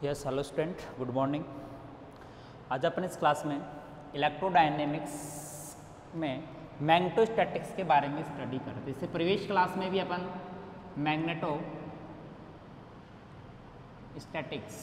Yes hello student, good morning. आज अपन इस क्लास में इलेक्ट्रोडायनेमिक्स में मैग्नेटोस्टैटिक्स के बारे में स्टडी कर रहे थे। इससे प्रीवियस क्लास में भी अपन मैग्नेटोस्टैटिक्स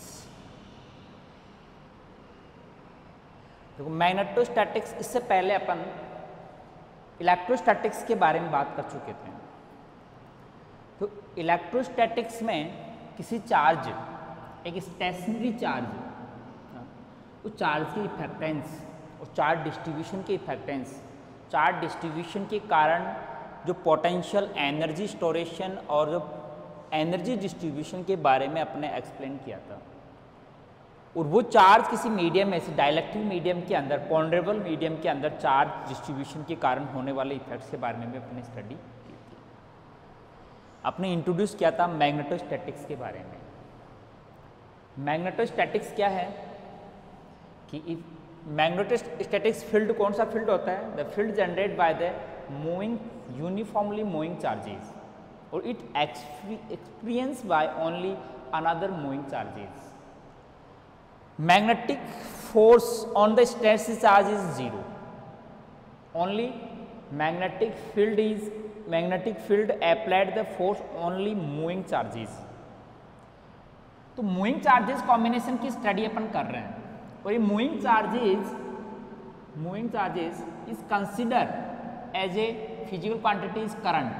देखो मैग्नेटोस्टैटिक्स इससे पहले अपन इलेक्ट्रोस्टैटिक्स के बारे में बात कर चुके थे। तो इलेक्ट्रोस्टैटिक्स में किसी चार्ज, एक स्टेशनरी चार्ज, उस चार्ज की इफेक्टेंस और चार्ज डिस्ट्रीब्यूशन की इफेक्टेंस, चार्ज डिस्ट्रीब्यूशन के कारण जो पोटेंशियल एनर्जी स्टोरेशन और जो एनर्जी डिस्ट्रीब्यूशन के बारे में अपने एक्सप्लेन किया था। और वो चार्ज किसी मीडियम में से डाइलेक्ट्रिक मीडियम के अंदर, पॉन्डरेबल मीडियम के अंदर चार्ज डिस्ट्रीब्यूशन के कारण होने वाले इफेक्ट्स के बारे में भी अपने स्टडी की थी। आपने इंट्रोड्यूस किया था मैग्नेटोस्टैटिक्स के बारे में। मैग्नेटोस्टैटिक्स क्या है कि मैग्नेटोस्टैटिक्स फील्ड कौन सा फील्ड होता है? The field generate by the moving uniformly moving charges और it experience by only another moving charges. Magnetic force on the stationary charge is zero, only magnetic field applied the force only moving charges. तो moving charges combination की study अपन कर रहे हैं और ये moving charges is consider as a physical quantity is current,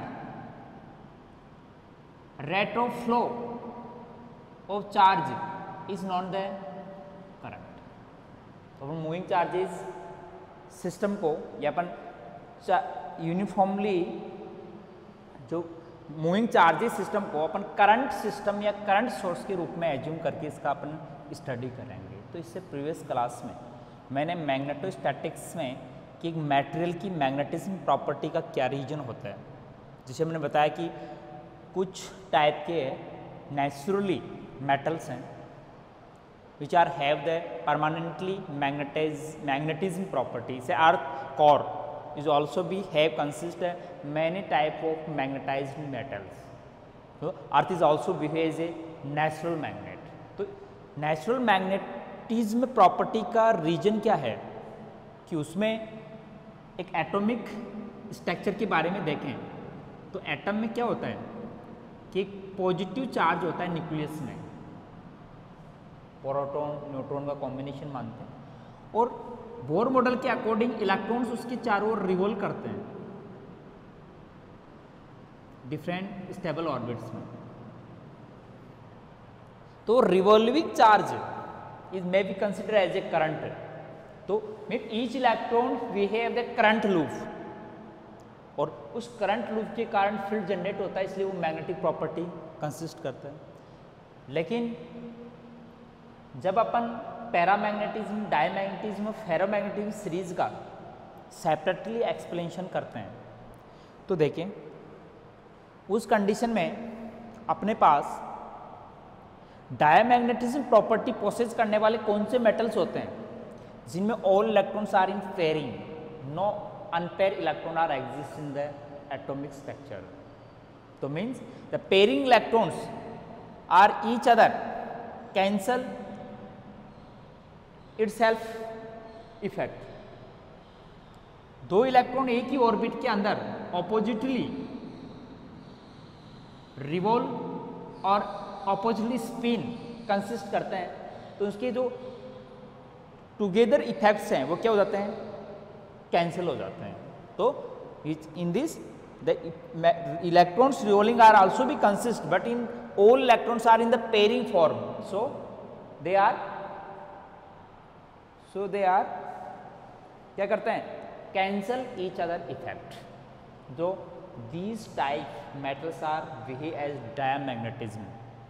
rate of flow of charge is not the current. तो अपन moving charges system को या अपन यूनिफॉर्मली जो मूविंग चार्जेस सिस्टम को अपन करंट सिस्टम या करंट सोर्स के रूप में एज्यूम करके इसका अपन स्टडी करेंगे। तो इससे प्रीवियस क्लास में मैंने मैग्नेटोस्टैटिक्स में कि एक मटेरियल की मैग्नेटिज्म प्रॉपर्टी का क्या रीजन होता है, जिसे मैंने बताया कि कुछ टाइप के नेचुरली मेटल्स हैं which are have the permanently magnetism property. से earth core is also be have consist many type of magnetized metals. So earth is also behave as a natural magnet. तो natural magnetism property का reason क्या है कि उसमें एक atomic structure के बारे में देखें तो एटम में क्या होता है कि एक पॉजिटिव चार्ज होता है न्यूक्लियस में, प्रोटॉन न्यूट्रॉन का कॉम्बिनेशन मानते हैं, और बोर मॉडल के अकॉर्डिंग इलेक्ट्रॉन्स उसके चारों ओर रिवॉल्व करते हैं डिफरेंट स्टेबल ऑर्बिट्स में। तो revolving charge is may be consider as a current. तो mean each electron we have the current loop और उस करंट लूप के कारण फील्ड जनरेट होता है, इसलिए वो मैग्नेटिक प्रॉपर्टी कंसिस्ट करता है। लेकिन जब अपन पैरामैग्नेटिज्म, डायमैग्नेटिज्म और फेरोमैग्नेटिज्म सीरीज का सेपरेटली एक्सप्लेनेशन करते हैं तो देखें उस कंडीशन में अपने पास डायमैग्नेटिज्म प्रॉपर्टी पोसेस करने वाले कौन से मेटल्स होते हैं जिनमें all electrons are in pairing, no unpair electron are exist in the atomic structure. तो means the pairing electrons are each other cancel itself effect. दो इलेक्ट्रॉन एक ही ऑर्बिट के अंदर ऑपोजिटली रिवॉल्व और ऑपोजिटली स्पिन कंसिस्ट करते हैं, तो उसके जो टुगेदर इफेक्ट्स हैं वो क्या हो जाते हैं? कैंसिल हो जाते हैं। तो in this the electrons revolving are also be consist, but in all electrons are in the pairing form, so they are क्या करते हैं? Cancel each other effect. जो these type metals are behave as diamagnetism.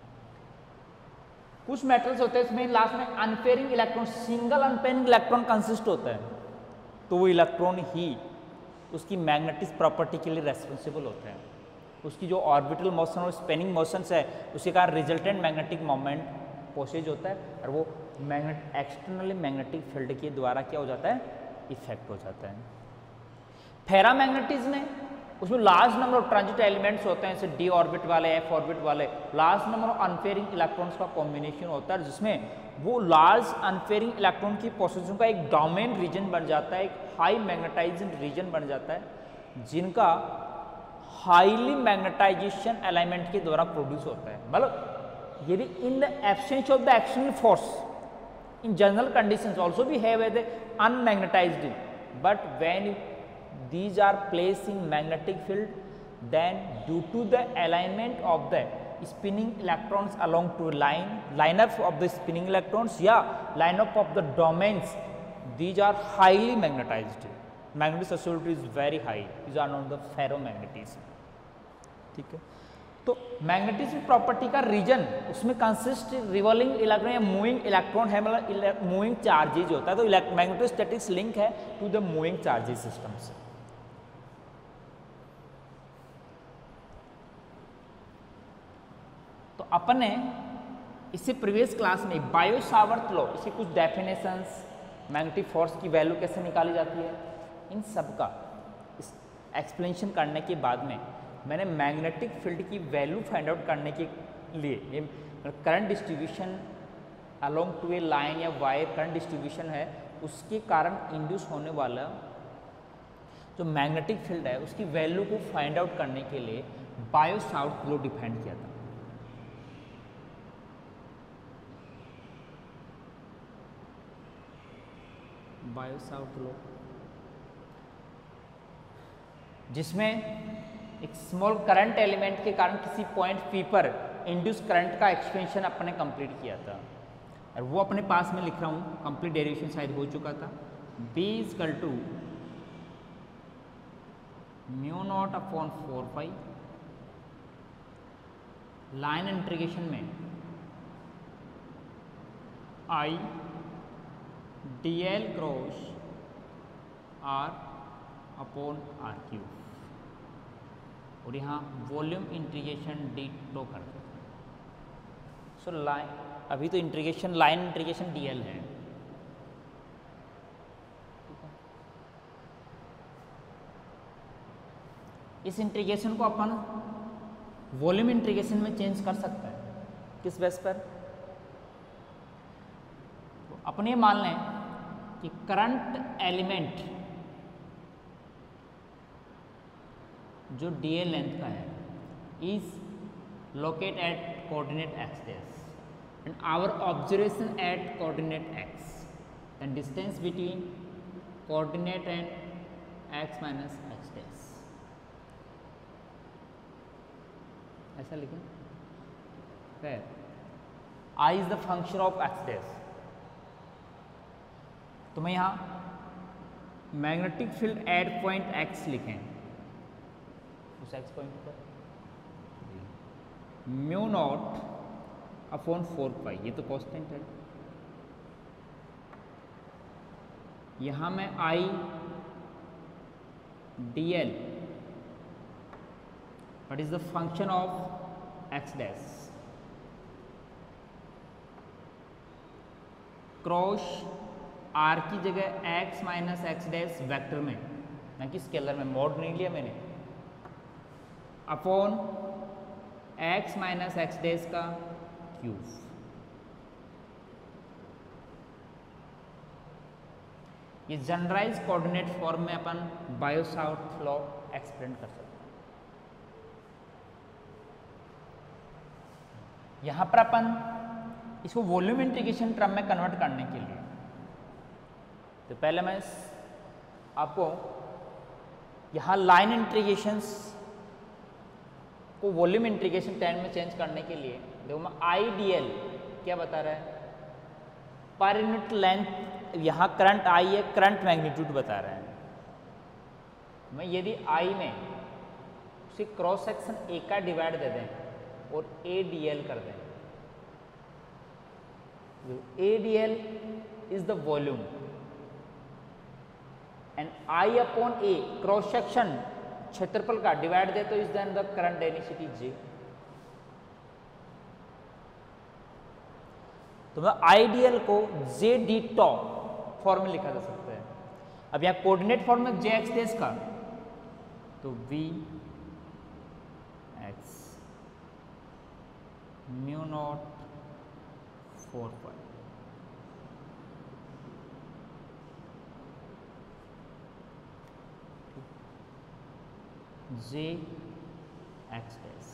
कुछ metals होते हैं इसमें last में unpairing electron, single unpairing electron consist होता है, तो वो इलेक्ट्रॉन ही उसकी मैग्नेटिक प्रॉपर्टी के लिए रेस्पॉन्सिबल होते हैं। उसकी जो ऑर्बिटल मोशन और स्पिनिंग मोशंस है उसके कारण रिजल्टेंट मैग्नेटिक मोमेंट पोसेज होता है और वो एक्सटर्नली मैग्नेटिक फील्ड के द्वारा क्या हो जाता है? इफेक्ट हो जाता है। फेरामैग्नेटिज्म में उसमें large number of transit elements होते हैं, जैसे डी ऑर्बिट वाले, एफ ऑर्बिट वाले, large number of unpairing electrons का कॉम्बिनेशन होता है, जिसमें वो लार्ज अनपेयरिंग इलेक्ट्रॉन की पोजीशन का एक डोमेन रीजन बन जाता है, एक हाई मैग्नेटाइजिंग रीजन बन जाता है, जिनका हाईली मैग्नेटाइजेशन एलिमेंट के द्वारा प्रोड्यूस होता है। मतलब यदि in the absence of the external force in general conditions also we have the unmagnetized, but when these are placed in magnetic field, then due to the alignment of the spinning electrons along to lineup of the spinning electrons, lineup of the domains, these are highly magnetized, magnetic susceptibility is very high, these are known the ferromagnetism। ठीक है, तो magnetism property का reason उसमें consist revolving electron या moving electron है, मतलब moving charges होता है, तो मैग्नेटोस्टैटिक्स लिंक है to the moving charges system से। तो अपन ने इससे प्रीवियस क्लास में बायो-सावर्त लॉ, इसकी कुछ डेफिनेशंस, मैग्नेटिक फोर्स की वैल्यू कैसे निकाली जाती है, इन सब का एक्सप्लेनेशन करने के बाद में मैंने मैग्नेटिक फील्ड की वैल्यू फाइंड आउट करने के लिए current distribution along to a line या वायर करंट डिस्ट्रीब्यूशन है, उसके कारण इंड्यूस होने वाला जो मैग्नेटिक फील्ड है उसकी वैल्यू को फाइंड आउट करने के लिए बायो-सावर्त लॉ डिफाइन किया था। बायो-सावर्त लॉ, जिसमें एक स्मॉल करंट एलिमेंट के कारण किसी पॉइंट पी पर इंड्यूस करंट का एक्सपेंशन अपने कंप्लीट किया था, और वो अपने पास में लिख रहा हूँ, कंप्लीट डेरिवेशन शायद हो चुका था। B equal to mu not upon 4 line integration में I dl cross R upon R cube, और यहाँ वॉल्यूम इंटीग्रेशन डी टो कर दो। सो लाइन, अभी तो इंटीग्रेशन लाइन इंटीग्रेशन डीएल है, इस इंटीग्रेशन को अपन वॉल्यूम इंटीग्रेशन में चेंज कर सकते हैं। किस बेस पर? तो अपन ये मान लें कि करंट एलिमेंट जो डीएल लेंथ का है is locate at coordinate x dash and our observation at coordinate X, and distance between coordinate and X minus x dash, ऐसा लिखें। फिर I is the function of x dash, तो मैं यहाँ magnetic field at point X लिखें, उस X point पर mu not upon 4 ये तो कांस्टेंट है, यहां मैं I D L what is the function of x dash cross r की जगह x minus x dash vector में, ना कि स्केलर में, मॉड नहीं लिया मैंने, upon x minus x dash का क्यूब। ये जनरलाइज कोऑर्डिनेट फॉर्म में अपन बायो-सावर्त लॉ एक्सप्लेन कर सकते हैं। यहां पर अपन इसको वॉल्यूम इंटीग्रेशन टर्म में कन्वर्ट करने के लिए, तो पहले मैं आपको यहां लाइन इंटीग्रेशंस को वॉल्यूम इंटीग्रेशन टर्म में चेंज करने के लिए देखो, मैं आई डी एल क्या बता रहा है, पर यूनिट लेंथ, यहाँ करंट आई है, करंट मैग्नीट्यूड बता रहा है। मैं यदि आई में उसे क्रॉस सेक्शन ए का डिवाइड दे दें और ए डी एल कर दें, a d l is the volume and I upon a cross section क्षेत्रफल का डिवाइड दे तो is then the current density j. तो मैं आईडीएल को जे डी टॉप फॉर्म में लिखा जा सकता है। अब यहाँ कोऑर्डिनेट फॉर्म में जे एक्स डैश का तो v x mu not 4 pi j x dash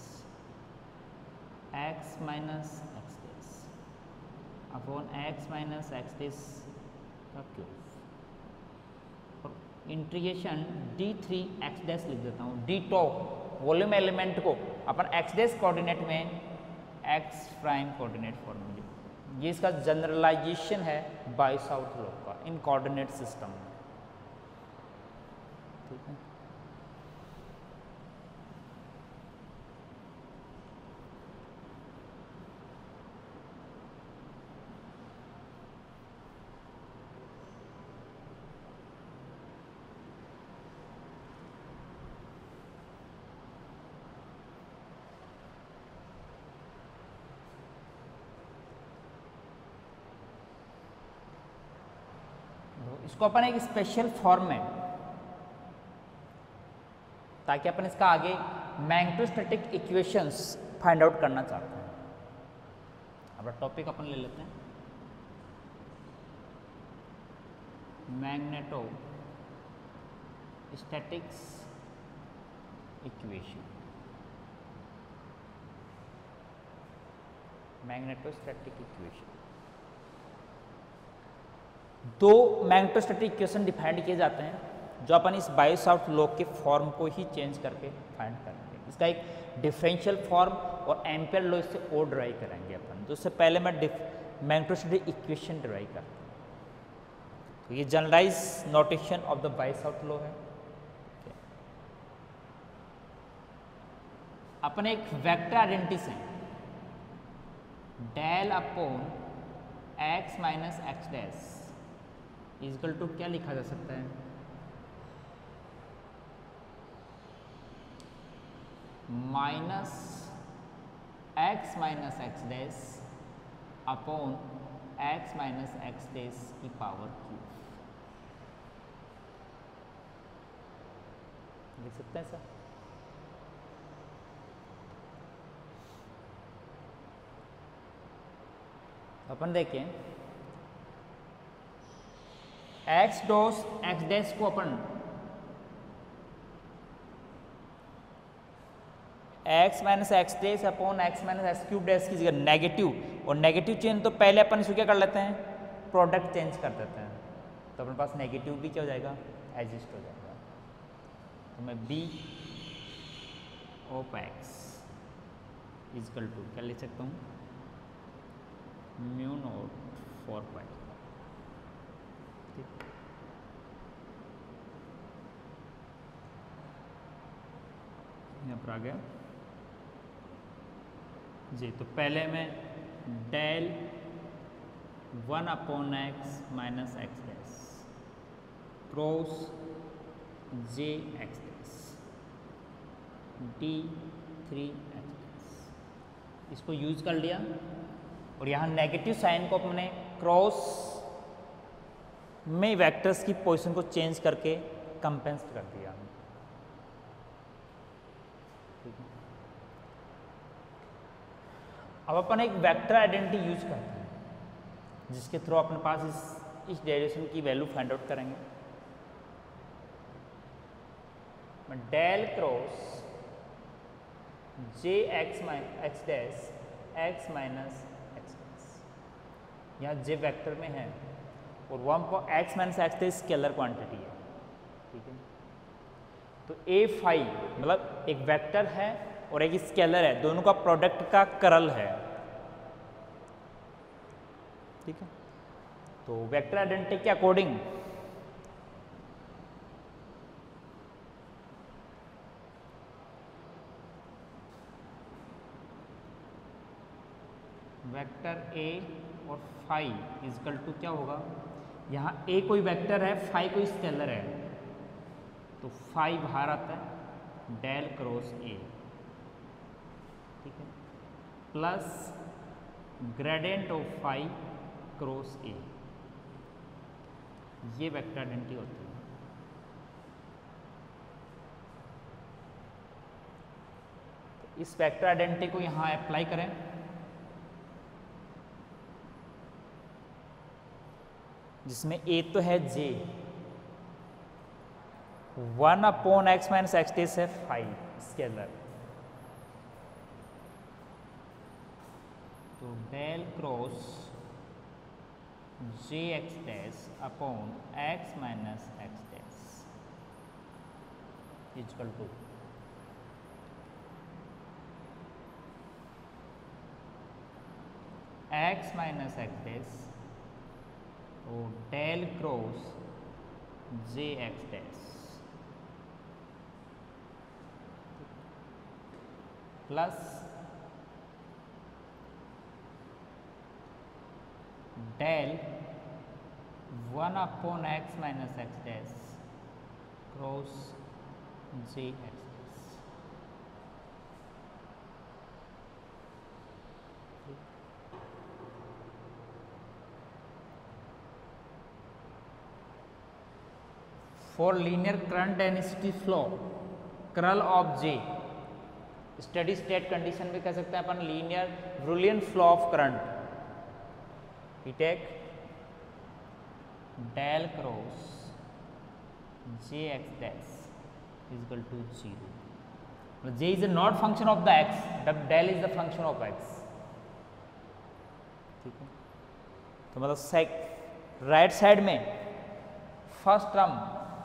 x minus x dash upon x minus x dash का क्यूब और इंटीग्रेशन d3 एक्स डैश लिख देता हूँ। डी टॉप वॉल्यूम एलिमेंट को अपन एक्स डैश कोऑर्डिनेट में एक्स प्राइम कोऑर्डिनेट फॉर्म में लिखते हैं। ये इसका जनरलाइजेशन है बाय-साउथ लॉ का इन कोऑर्डिनेट सिस्टम में। ठीक है, इसको अपन एक स्पेशल फॉर्म में, ताकि अपन इसका आगे मैग्नेटोस्टैटिक इक्वेशंस फाइंड आउट करना चाहते हैं। अब टॉपिक अपन ले लेते हैं मैग्नेटोस्टैटिक्स इक्वेशन। मैग्नेटोस्टैटिक इक्वेशन, दो मैग्नेटोस्टैटिक इक्वेशन डिफाइंड किए जाते हैं जो अपन इस बाय-साउथ लॉ के फॉर्म को ही चेंज करके फाइंड करेंगे। इसका एक डिफरेंशियल फॉर्म और एम्पियर लॉ इससे और डिराइव करेंगे अपन। तो उससे पहले मैं मैग्नेटोस्टैटिक इक्वेशन डिराइव करता हूँ। तो ये generalize notation of the Biot Savart law है। अपन एक वेक्टर आइडेंटिटी से del upon x minus x dash equal to क्या लिखा जा सकता है, minus x minus x dash upon x minus x dash की पावर क्यूब लिख सकते हैं सर। अपन देखें एक्स डॉस एक्स डैश को अपन x minus x dash upon x minus x cube dash की जगह नेगेटिव, और नेगेटिव चेंज तो पहले अपन इसको क्या कर लेते हैं, प्रोडक्ट चेंज कर देते हैं। तो अपने पास नेगेटिव भी क्या हो जाएगा, एडजस्ट हो जाएगा। तो मैं b of x equal to क्या लिख सकता हूँ, म्यू नॉट 4 पाई। ठीक, यहाँ पर आ गया जी। तो पहले मैं del 1 upon x minus x dash cross j x dash d 3 x dash, इसको यूज कर लिया और यहाँ नेगेटिव साइन को अपने क्रॉस में वेक्टर्स की पोजीशन को चेंज करके कंपेंसेट कर दिया। अब अपन एक वेक्टर आइडेंटिटी यूज करते हैं जिसके थ्रू अपने पास इस डेरिवेशन की वैल्यू फाइंड आउट करेंगे। मैं del cross j x x dash x minus x dash, यहाँ जे वेक्टर में है और वहाँ पर x minus x dash scalar quantity है। ठीक है, तो ए फाई मतलब एक वेक्टर है और एक स्केलर है, दोनों का प्रोडक्ट का करल है। ठीक है, तो वेक्टर आइडेंटिटी के अकॉर्डिंग वेक्टर ए और फाई इजकल टू क्या होगा, यहाँ ए कोई वेक्टर है, फाई कोई स्केलर है, तो फाई बाहर आता है डेल क्रॉस ए। ठीक है, plus gradient of phi cross a, ये वेक्टर आइडेंटिटी होती है। इस वेक्टर आइडेंटिटी को यहाँ अप्लाई करें, जिसमें ए तो है जे, 1/x माइनस एक्स डैश है 5 स्केलर, तो del cross j x dash upon x minus x dash equal to x minus x dash और del cross j x dash plus del 1/x minus x dash cross j x dash. For linear current density flow curl of j, steady state condition भी कह सकते हैं अपन, linear ब्रुलियन flow of current, we take del cross jx dash is equal to 0. J is a not function of the x, del is the function of x. ठीक है, तो मतलब राइट साइड में फर्स्ट टर्म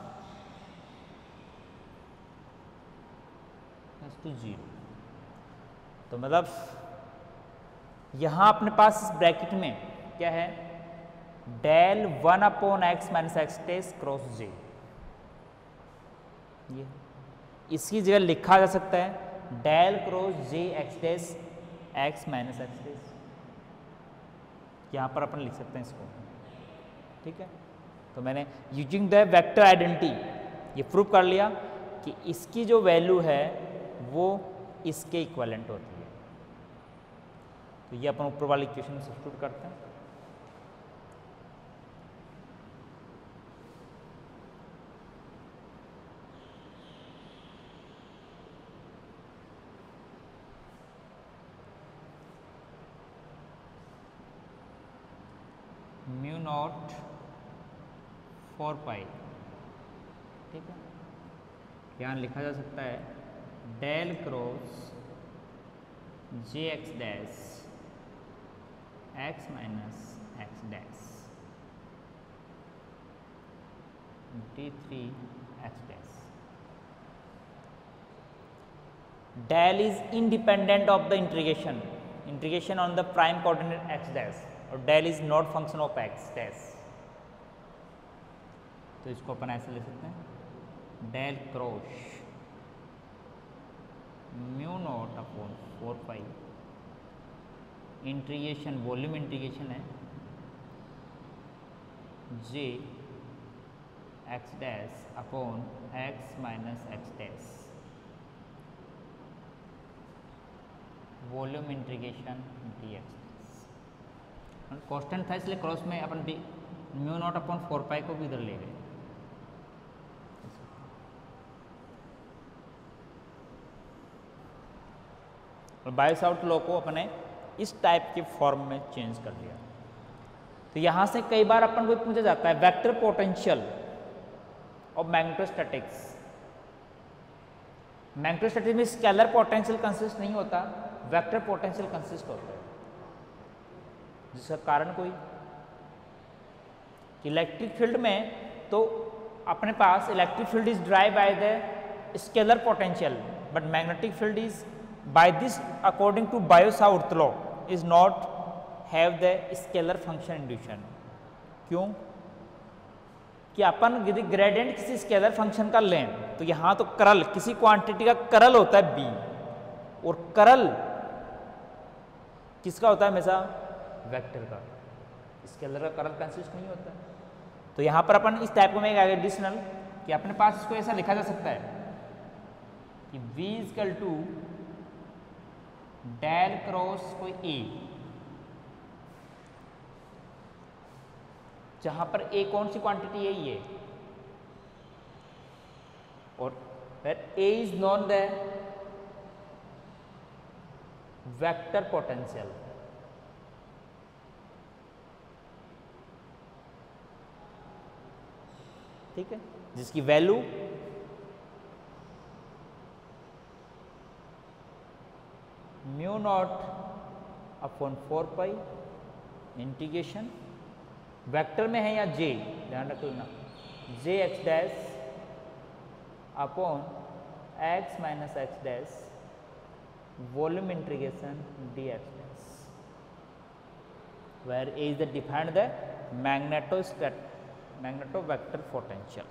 टू 0, तो मतलब यहां अपने पास इस ब्रैकेट में क्या है, del 1/x minus x dash cross j, ये इसकी जगह लिखा जा सकता है del cross j x dash x minus x dash, यहां पर अपन लिख सकते हैं इसको। ठीक है, तो मैंने यूजिंग द वेक्टर आइडेंटिटी ये प्रूव कर लिया कि इसकी जो वैल्यू है वो इसके इक्विवेलेंट होती है। तो ये अपन ऊपर वाली इक्वेशन में सब्स्टिट्यूट करते हैं। म्यू नॉट 4 पाई, ठीक है, यहाँ लिखा जा सकता है del cross j x dash x minus x dash d3 x dash. Del is independent of the integration on the prime coordinate x dash, और del is not function of x dash, तो इसको अपन ऐसे ले सकते हैं del cross mu not upon 4 pi integration, volume integration है j x dash upon x minus x dash, volume integration d x. Constant था इसलिए क्रॉस में अपन भी म्यू नॉट अपॉन 4 पाई को भी इधर ले गए। और बायो-सावर्ट लॉ को अपने इस टाइप के फॉर्म में चेंज कर दिया। तो यहां से कई बार अपन को पूछा जाता है vector potential of magnetostatics. Magnetostatics में स्केलर पोटेंशियल कंसिस्ट नहीं होता, वेक्टर पोटेंशियल कंसिस्ट होता है, जिसका कारण कोई इलेक्ट्रिक फील्ड में तो अपने पास electric field is drive by the scalar potential, but magnetic field is by this according to Biot Savart law is not have the scalar function induction. क्यों? कि अपन यदि ग्रेडियंट किसी स्केलर फंक्शन का लें तो यहाँ तो करल, किसी क्वांटिटी का करल होता है बी, और करल किसका होता है हमेशा? वेक्टर का। स्केलर का करल कंसिस्ट नहीं होता। तो यहाँ पर अपन इस टाइप को में एडिशनल कि अपने पास इसको ऐसा लिखा जा सकता है कि V equal to del cross कोई A, जहां पर A कौन सी क्वांटिटी है? ये, और A is known the vector potential. ठीक है, जिसकी value mu not upon 4 pi integration, vector में है या जे, ध्यान रख लेना, j x dash upon x minus x dash volume integration d x dash, where a is the defined the magneto vector potential.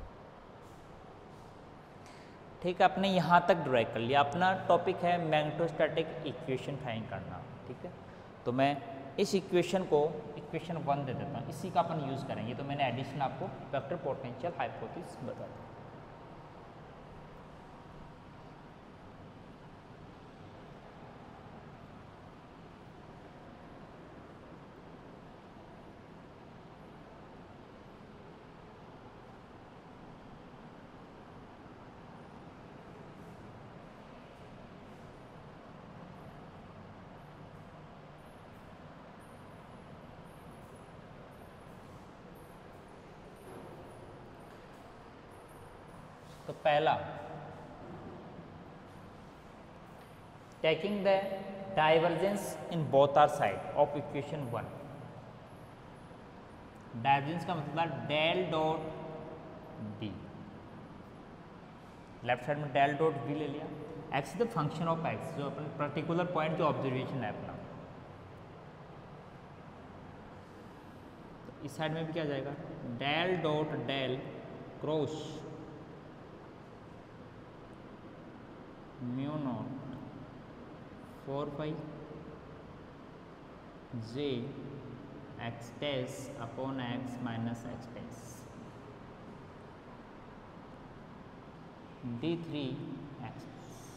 ठीक है, आपने यहाँ तक ड्राइव कर लिया। अपना टॉपिक है मैग्नेटोस्टैटिक इक्वेशन फाइंड करना। ठीक है, तो मैं इस इक्वेशन को इक्वेशन 1 दे देता हूँ, इसी का अपन यूज़ करेंगे। तो मैंने एडिशन आपको वेक्टर पोटेंशियल हाइपोथेसिस बता दी। तो पहला, taking the divergence in both are side of equation 1। Divergence का मतलब del dot d, left side में डेल डॉट बी ले लिया। X is the function of x, जो अपन पर्टिकुलर पॉइंट जो ऑब्जर्वेशन है अपना। तो इस साइड में भी क्या जाएगा, del dot del cross mu not 4 pi j x dash upon x minus x dash d3 x.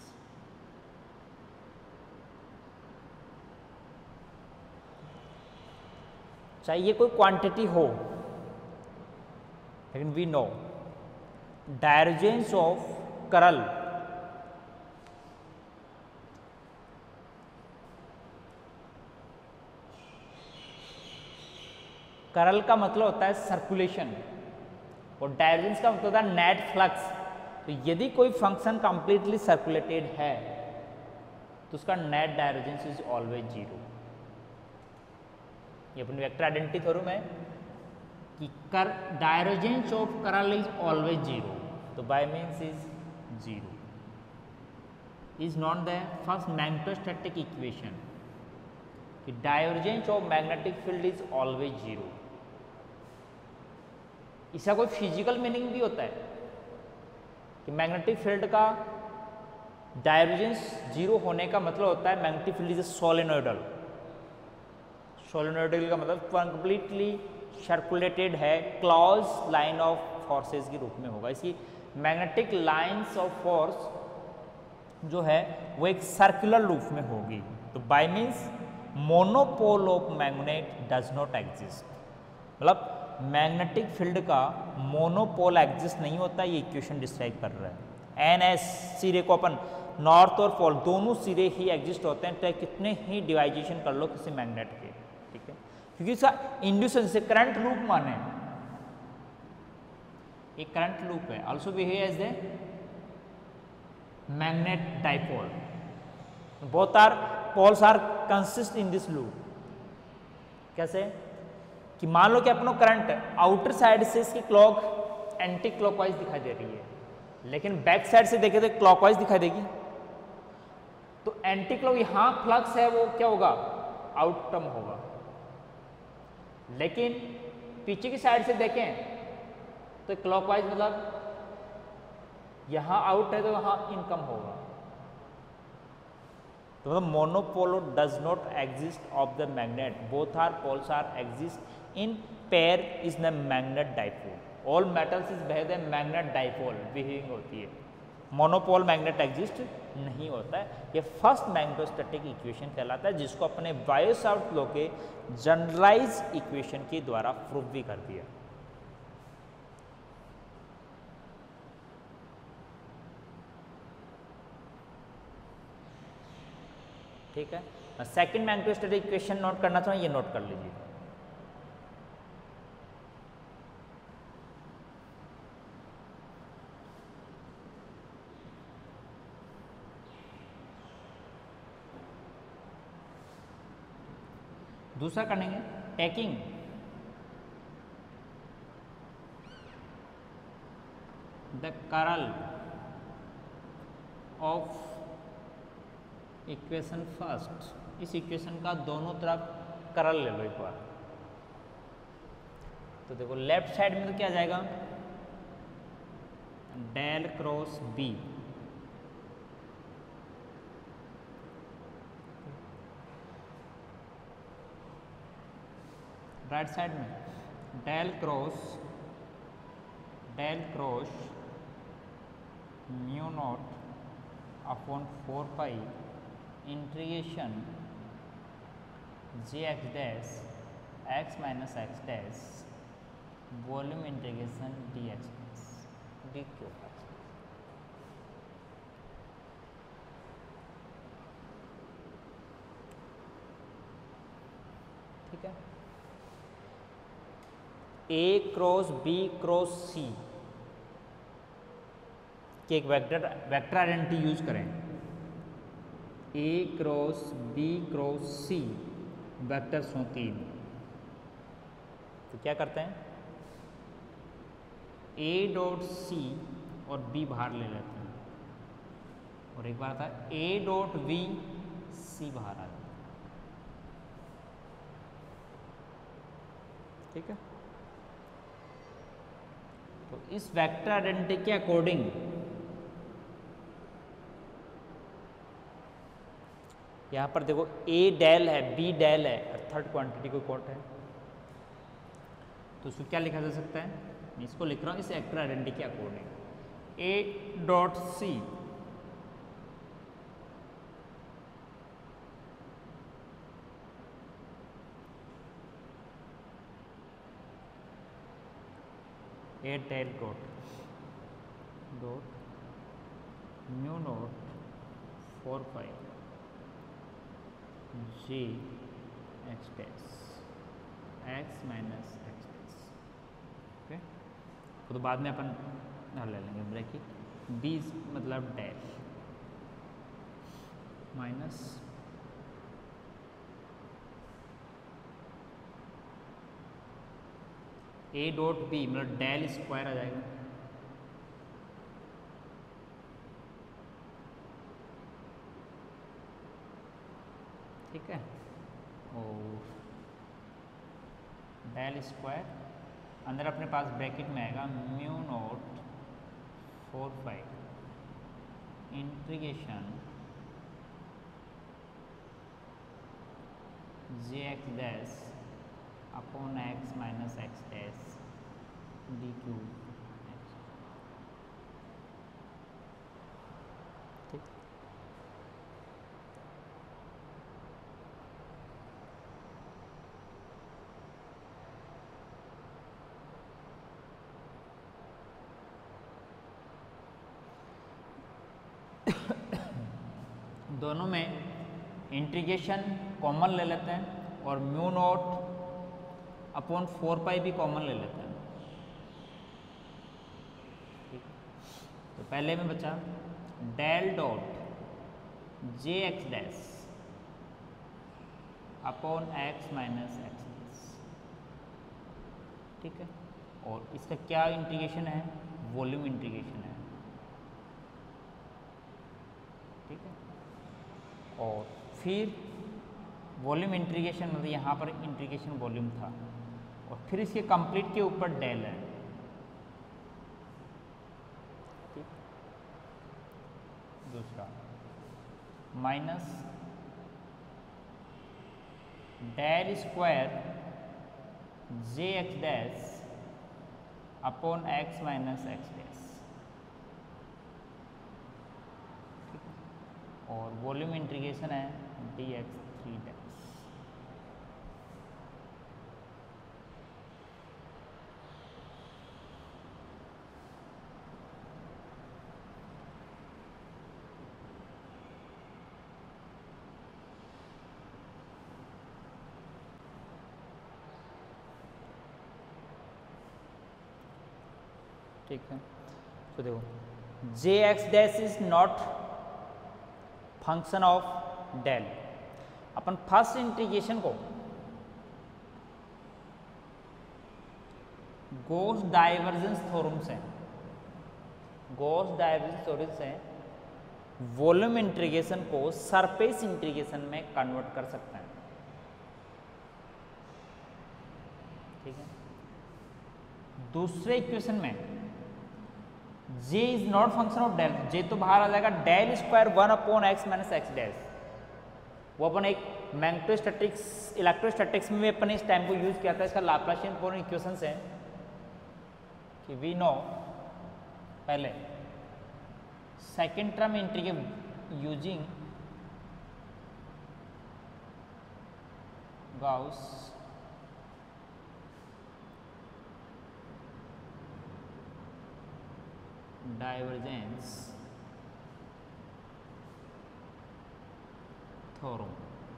चाहिए कोई क्वांटिटी हो, लेकिन we know divergence of curl curl का मतलब होता है सर्कुलेशन और डायवर्जेंस का मतलब होता है नेट फ्लक्स। तो यदि कोई फंक्शन कंप्लीटली सर्कुलेटेड है तो उसका net divergence is always zero. ये अपनी वेक्टर आइडेंटिटी थ्योरम है कि divergence of curl is always zero, तो by means is zero is not the first magnetostatic equation कि divergence of magnetic field is always zero. इसका कोई physical meaning भी होता है कि मैग्नेटिक फील्ड का डायवर्जेंस जीरो होने का मतलब होता है magnetic field is solenoidal. Solenoidal का मतलब कंप्लीटली सर्कुलेटेड है, क्लोज लाइन ऑफ फोर्सेस के रूप में होगा। इसकी मैग्नेटिक लाइंस ऑफ फोर्स जो है वो एक सर्कुलर रूप में होगी। तो by means monopole of magnet does not exist, मतलब मैग्नेटिक फील्ड का मोनोपोल एग्जिस्ट नहीं होता, ये इक्वेशन डिस्क्राइब कर रहा है। एन एस सिरे को अपन नॉर्थ और पोल दोनों सिरे ही एग्जिस्ट होते हैं, चाहे कितने ही डिवाइजेशन कर लो किसी मैग्नेट के। ठीक है, क्योंकि इसका इंड्यूशन से करंट लूप माने, एक करंट लूप है, also behave as a magnet dipole, both are poles are consist in this loop. कैसे कि मान लो कि अपनो करंट आउटर साइड से इसकी क्लॉक एंटी क्लॉकवाइज दिखाई दे रही है, लेकिन बैक साइड से देखें तो क्लॉकवाइज दिखाई देगी। तो एंटी क्लॉक यहां फ्लक्स है वो क्या होगा, आउटकम होगा, लेकिन पीछे की साइड से देखें तो क्लॉकवाइज मतलब यहां आउट है तो वहां इनकम होगा। तो मतलब monopole does not exist of the magnet, both are poles are exist in pair is the magnet dipole. All metals is behave the magnet dipole behaving होती है, मोनोपोल मैग्नेट एग्जिस्ट नहीं होता है। ये फर्स्ट मैग्नेटोस्टैटिक इक्वेशन कहलाता है, जिसको अपने बायो-सावर्त लॉ के जनरलाइज इक्वेशन के द्वारा प्रूव भी कर दिया। ठीक है। सेकंड मैग्नेटोस्टैटिक इक्वेशन नोट करना चाहो, ये नोट कर लीजिए। दूसरा करेंगे taking the curl of equation first, इस इक्वेशन का दोनों तरफ कर्ल ले लो एक बार। तो देखो लेफ्ट साइड में तो क्या आ जाएगा, del cross b, right side में del cross mu not upon 4 pi integration J x dash x minus x dash volume integration d x dash d q. ठीक है। A cross b cross c की एक vector identity use करें। A cross b cross c vectors हों 3, तो क्या करते हैं, ए डॉट सी और बी बाहर ले लेते हैं, और एक बार था ए डॉट बी सी बाहर आ जाता है। ठीक है। तो इस वेक्टर आइडेंटिटी के अकॉर्डिंग यहां पर देखो ए डेल है, बी डेल है, और थर्ड क्वांटिटी को कोट है, तो उसको क्या लिखा जा सकता है, मैं इसको लिख रहा हूं इस वेक्टर आइडेंटिटी के according. A dot c a del dot mu not 4 pi j x dash x minus x dash. Okay, तो बाद में अपन ले लेंगे ब्रैकेट बी मतलब dash minus a dot b मतलब डेल स्क्वायर आ जाएगा, ठीक है, और डेल स्क्वायर अंदर अपने पास ब्रैकेट में आएगा mu not 4 pi integration J x dash upon x minus x dash d q. ठीक, दोनों में इंटीग्रेशन कॉमन ले लेते हैं और म्यू नॉट अपॉन 4 पाई भी कॉमन ले लेते हैं। ठीक, तो पहले में बचा del dot j x dash upon x minus x dash. ठीक है, और इसका क्या इंटीग्रेशन है, वॉल्यूम इंटीग्रेशन है। ठीक है, और फिर वॉल्यूम इंटीग्रेशन मतलब यहाँ पर इंटीग्रेशन वॉल्यूम था, और फिर इसके कंप्लीट के ऊपर डेल है। ठीक, दूसरा minus del square j x dash upon x minus x dash. और वॉल्यूम इंटीग्रेशन है डी एक्स 3 डैश। ठीक है, तो देखो j x dash is not function of del. अपन फर्स्ट इंटीग्रेशन को गॉस डाइवर्जेंस थ्योरम से वॉल्यूम इंटीग्रेशन को सरफेस इंटीग्रेशन में कन्वर्ट कर सकते हैं। ठीक है, दूसरे इक्वेशन में j is not function of del, j तो बाहर आ जाएगा, del square 1/x minus x dash. वो अपन एक मैग्नेटोस्टैटिक्स इलेक्ट्रोस्टैटिक्स में भी अपन इस टाइम को यूज किया था। इसका लाप्लासियन फॉर्म इक्वेशन है कि वी नो पहले second term integrate using Gauss divergence theorem.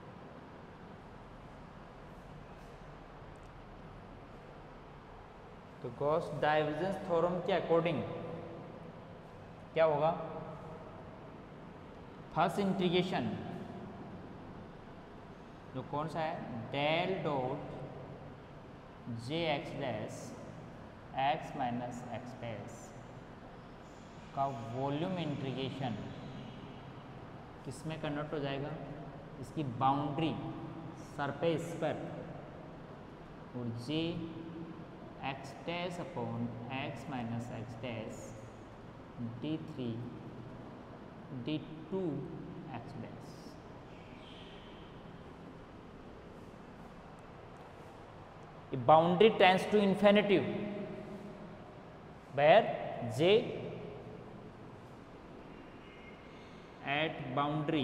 तो गॉस डाइवर्जेंस थ्योरम के अकॉर्डिंग क्या होगा, फर्स्ट इंटीग्रेशन जो कौन सा है, del dot j x dash x minus x dash का वॉल्यूम इंटीग्रेशन किस में कन्वर्ट हो जाएगा, इसकी बाउंड्री सरफेस पर, और j x dash upon x minus x dash d3 d2 x dash. Boundary tends to infinity where j at boundary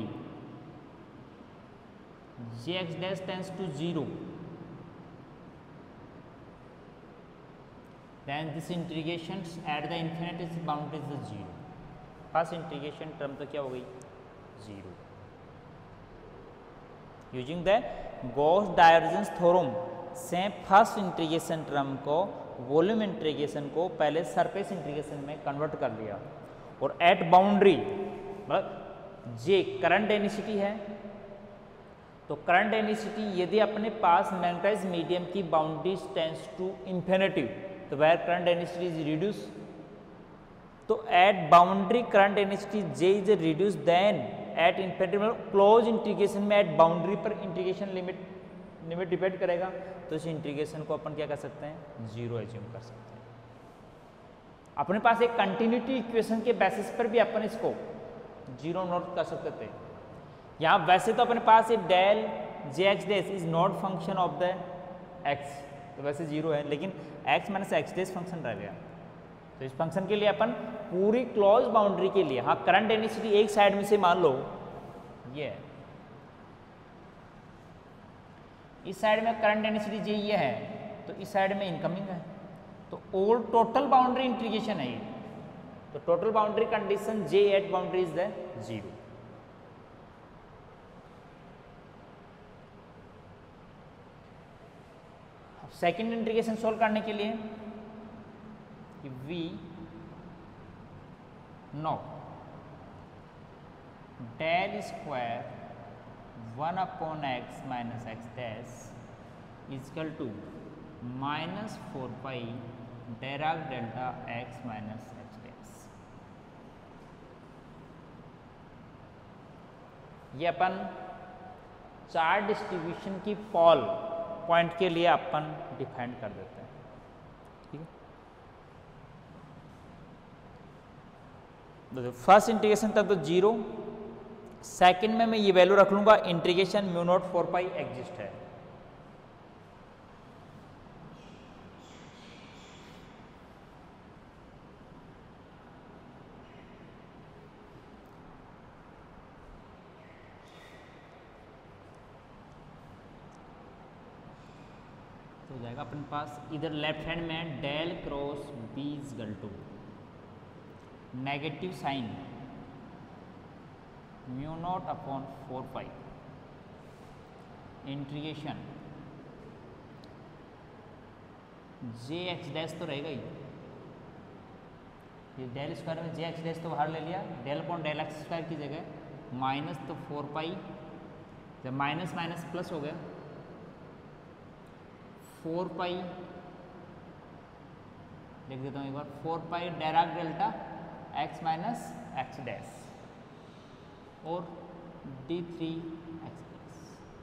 jx dash tends to 0, then this integration at the infinity boundary is the 0। First integration term तो क्या हो गई, 0। Using the Gauss divergence theorem से first integration term को volume integration को पहले surface integration में convert कर लिया, और एट बाउंड्री मतलब जे करंट डेंसिटी है, तो करंट डेंसिटी यदि अपने पास मैग्नेटाइज मीडियम की बाउंड्रीज टेंड्स टू इंफिनिटी, तो where current density is reduce, तो at boundary current density J is reduce, then at infinity मतलब क्लोज इंटीग्रेशन में एट बाउंड्री पर इंटीग्रेशन लिमिट डिपेंड करेगा, तो इस इंटीग्रेशन को अपन क्या कर सकते हैं, 0 एज्यूम कर सकते हैं। अपने पास एक कंटिन्यूटी इक्वेशन के बेसिस पर भी अपन इसको 0 नोट कर सकते थे। यहाँ वैसे तो अपने पास ये del J x dash is not function of the x, तो वैसे 0 है, लेकिन x minus x dash function रह गया। तो इस फंक्शन के लिए अपन पूरी क्लोज बाउंड्री के लिए, हाँ करंट डेंसिटी एक साइड में से मान लो ये है, इस साइड में करंट डेंसिटी जे ये है, तो इस साइड में इनकमिंग है, तो ओल टोटल बाउंड्री इंटीग्रेशन है ये, तो total boundary condition J at boundary is the 0। Second integration solve करने के लिए we know del square 1/x minus x dash is equal to -4 pi Dirac delta x minus x dash. ये अपन charge distribution की pole point के लिए अपन define कर देते हैं, ठीक है। तो फर्स्ट इंटीग्रेशन तक तो 0, सेकंड में मैं ये वैल्यू रख लूंगा, integration mu not 4 pi exist है, हो जाएगा अपने पास इधर लेफ्ट हैंड में del cross B is equal to negative sign mu not upon 4 pi integration J x dash तो रहेगा ही ये डेल स्क्वायर में जे एक्स डैश तो बाहर ले लिया, del upon del x square की जगह माइनस, तो 4 पाई, जब माइनस माइनस प्लस हो गया 4 पाई, लिख देता हूँ एक बार, 4 pi Dirac delta x minus x dash और d3 एक्स डैश।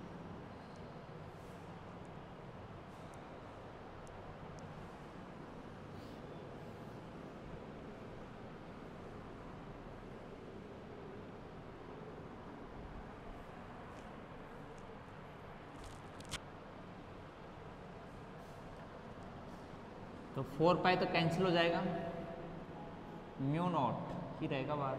तो 4 पाई तो कैंसिल हो जाएगा, म्यू नॉट ही रहेगा बाहर।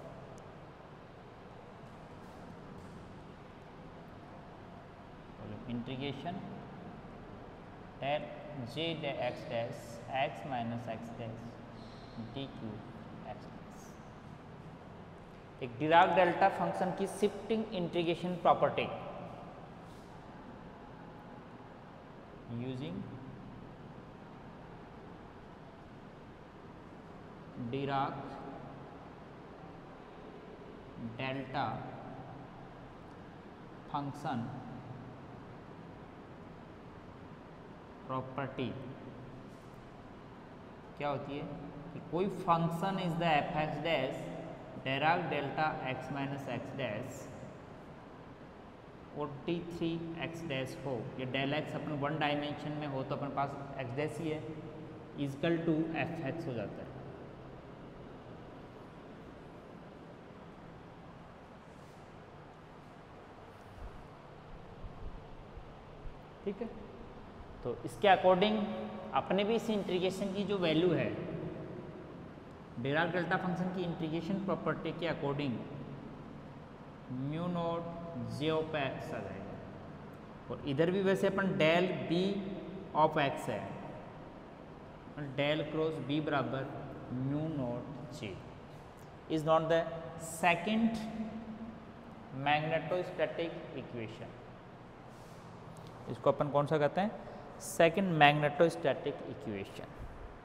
Integration del J x dash x minus x dash d cube x dash. एक डिराक डेल्टा फंक्शन की shifting integration property using Dirac delta function property क्या होती है कि कोई function is the f x dash Dirac delta x minus x dash और d3 x dash हो, ये डेल एक्स अपन वन डायमेंशन में हो तो अपन पास एक्स डैश ही है, इजकल टू एफ एक्स हो जाता है। ठीक है, तो इसके अकॉर्डिंग अपने भी इस इंटीग्रेशन की जो वैल्यू है डिराक डेल्टा फंक्शन की इंटीग्रेशन प्रॉपर्टी के according mu not J of x आ जाएगा, और इधर भी वैसे अपन डेल बी ऑफ एक्स है, डेल क्रॉस बी बराबर mu not J is not the second magnetostatic equation. इसको अपन कौन सा कहते हैं, सेकंड मैग्नेटोस्टैटिक इक्वेशन।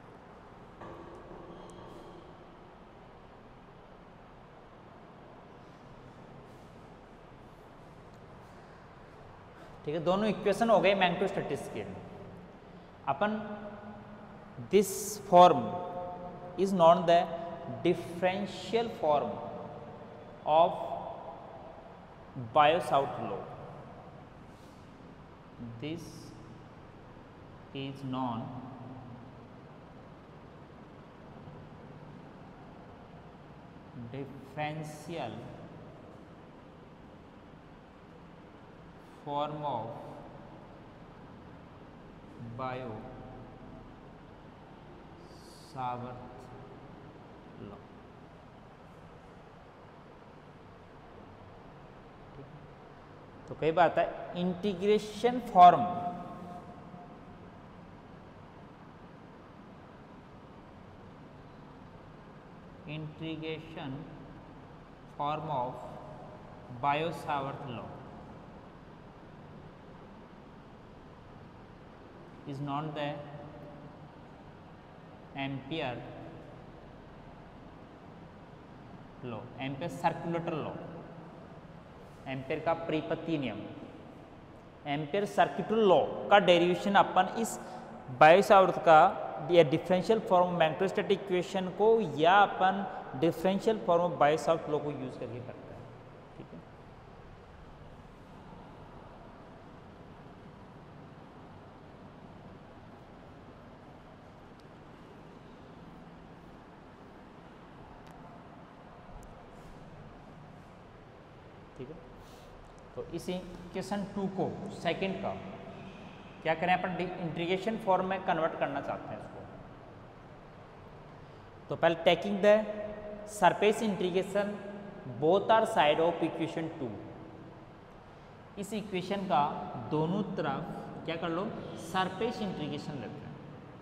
ठीक है, दोनों इक्वेशन हो गए मैग्नेटोस्टैटिक्स के। अपन this form is known the differential form of Biot Savart law. This is known differential form of Biot Savart law. तो कई बार आता है integration form of Biot Savart law is not the Ampere law, Ampere circulator law, Ampere का परिपत्ति नियम, Ampere circulator law का derivation अपन इस बायो-सावर्त का या differential form of magnetostatic equation को या अपन differential form of Biot Savart law को यूज करके करते हैं। ठीक है, ठीक है, तो इस इक्वेशन 2 को सेकंड का क्या करें, अपन इंटीग्रेशन फॉर्म में कन्वर्ट करना चाहते हैं इसको। तो पहले taking the surface integration both are side of equation 2, इस इक्वेशन का दोनों तरफ क्या कर लो, सरफेस इंटीग्रेशन लेते हैं।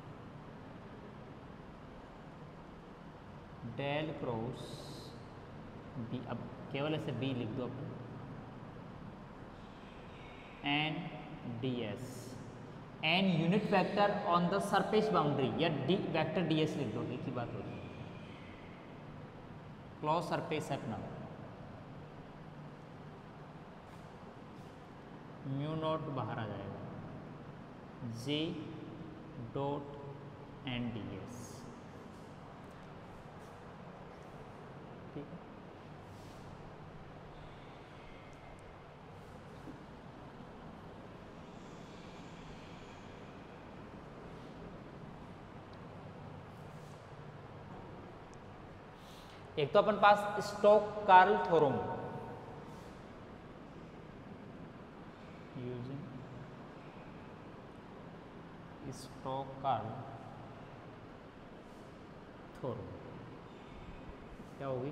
डेल क्रॉस बी, अब केवल ऐसे बी लिख दो अपन, n d s, n unit vector on the surface boundary, या डी वेक्टर डी एस लिख दो, एक ही बात होगी। क्लोज सरफेस है अपना, म्यू नॉट बाहर आ जाएगा, J dot n d s. ठीक है, एक तो अपन पास Stokes curl theorem, using Stokes curl theorem, क्या होगी,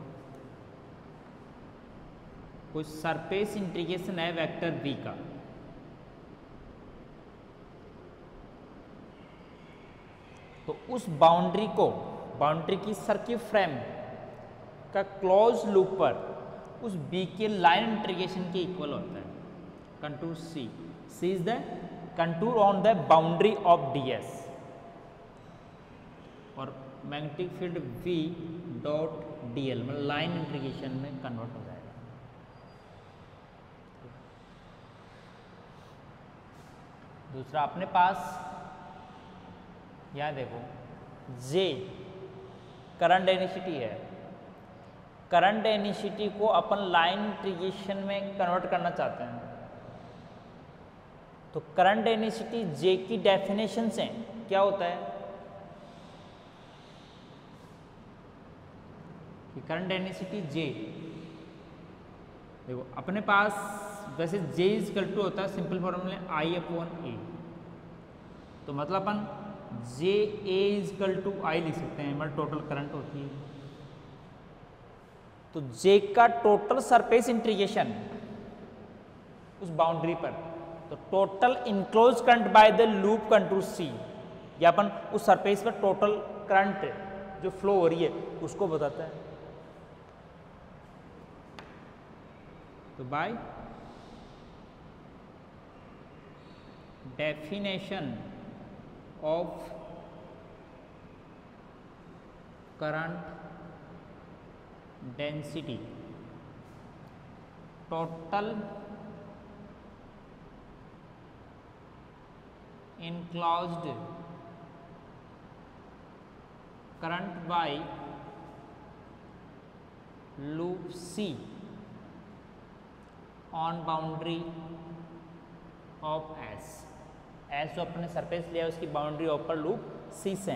कोई सरफेस इंटीग्रेशन है वेक्टर v का, तो उस बाउंड्री को, बाउंड्री की सर्किल फ्रेम का क्लोज लूप पर उस बी के लाइन इंटीग्रेशन के इक्वल होता है। Contour C, C is the contour on the boundary of d s, और magnetic field V dot d l मतलब लाइन इंटीग्रेशन में कन्वर्ट हो जाएगा। दूसरा अपने पास यहां देखो J करंट डेंसिटी है, करंट डेंसिटी को अपन लाइन इंटीग्रेशन में कन्वर्ट करना चाहते हैं, तो करंट डेंसिटी J की डेफिनेशन से क्या होता है कि करंट डेंसिटी J, देखो अपने पास वैसे J इक्वल टू होता है सिंपल फॉर्मूले I अपॉन A, तो मतलब अपन J A equal to I लिख सकते हैं, मतलब टोटल करंट होती है। तो J का टोटल सरफेस इंटीग्रेशन उस बाउंड्री पर, तो total enclose current by the loop contour C, या अपन उस सरफेस पर टोटल करंट जो फ्लो हो रही है उसको बताता है। तो by definition of current density, total enclosed current by loop C on boundary of S, S जो अपने सरफेस लिया उसकी बाउंड्री ऊपर लूप C से,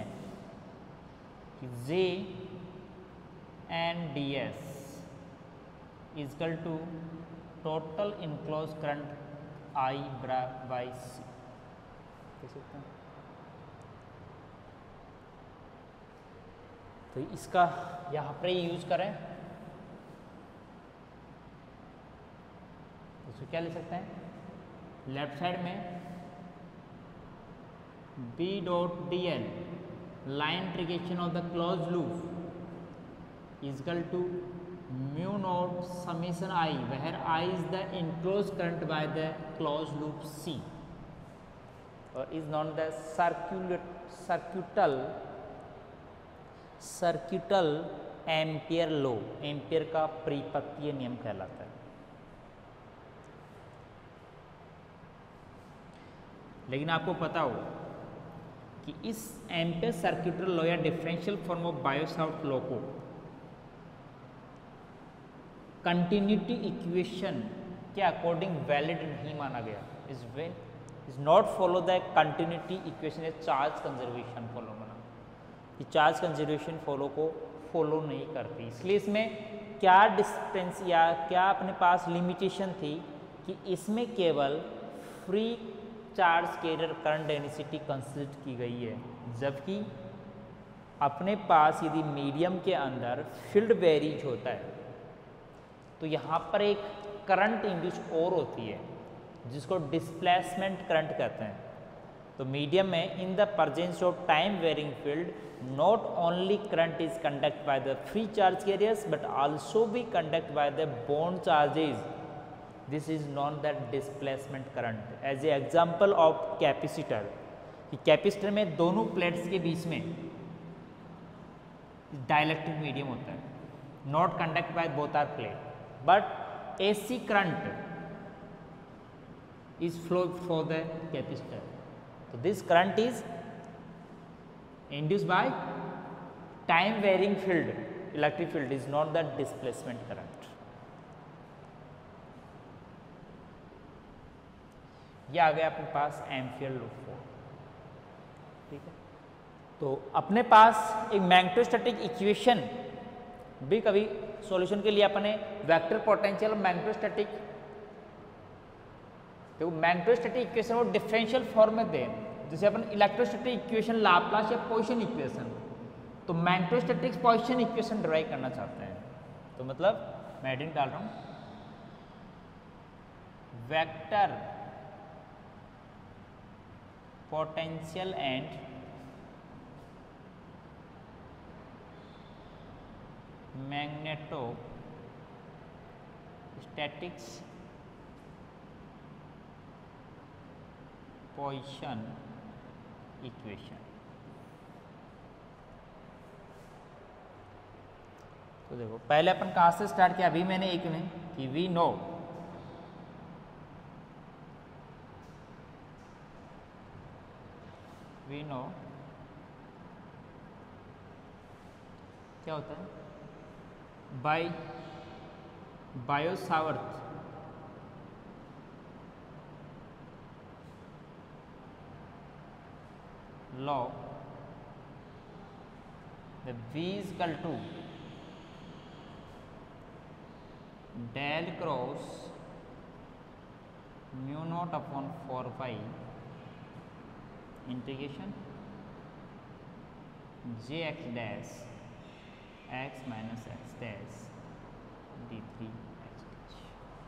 J and ds is equal to total enclosed current I by C, देख सकते हैं। तो इसका यहाँ पर यूज करें इसको क्या लिख सकते हैं, लेफ्ट साइड में B dot d l line integration of the close loop is equal to mu naught summation I, where I is the enclosed current by the closed loop C, or is known the circuital Ampere law, Ampere का परिपक्वीय नियम कहलाता है। लेकिन आपको पता हो कि इस एम्पियर सर्क्यूटल लॉ या differential form of Biot Savart law को कंटिन्यूटी इक्वेशन के अकॉर्डिंग वैलिड नहीं माना गया, is not follow the continuity equation a charge conservation follow माना, ये चार्ज कंजर्वेशन फॉलो नहीं करती। इसलिए इसमें क्या डिस्टेंस या क्या अपने पास लिमिटेशन थी कि इसमें केवल free charge carrier current density consider की गई है, जबकि अपने पास यदि मीडियम के अंदर फील्ड वेरीज होता है तो यहाँ पर एक करंट इंड्यूस और होती है जिसको डिस्प्लेसमेंट करंट कहते हैं। तो मीडियम में in the presence of time varying field not only current is conduct by the free charge carriers but also be conduct by the bond charges, this is known the displacement current. As a example of capacitor, capacitor में दोनों plates के बीच में dielectric medium होता है, not conduct by both are plate, but AC current is flow for the capacitor. So this current is induced by time varying field, electric field is not the displacement current. ये आ गया अपने पास ampere loop form, ठीक है। तो अपने पास एक magnetostatic equation भी कभी सॉल्यूशन के लिए अपने वेक्टर पोटेंशियल और मैग्नेटोस्टैटिक, तो मैग्नेटोस्टैटिक इक्वेशन वो डिफरेंशियल फॉर्म में दें, जैसे अपन इलेक्ट्रोस्टैटिक इक्वेशन लाप्लास या पोजीशन इक्वेशन, तो मैग्नेटोस्टैटिक पोजीशन इक्वेशन डिराइव करना चाहते हैं। तो मतलब मैं हेडिंग डाल रहा हूँ vector potential and magnetostatics Poisson equation. तो देखो पहले अपन कहाँ से स्टार्ट किया, अभी मैंने एक में कि वी नो क्या होता है by Biot Savart law, the V is equal to del cross mu naught upon 4 pi integration jx dash x minus x dash d3 x dash।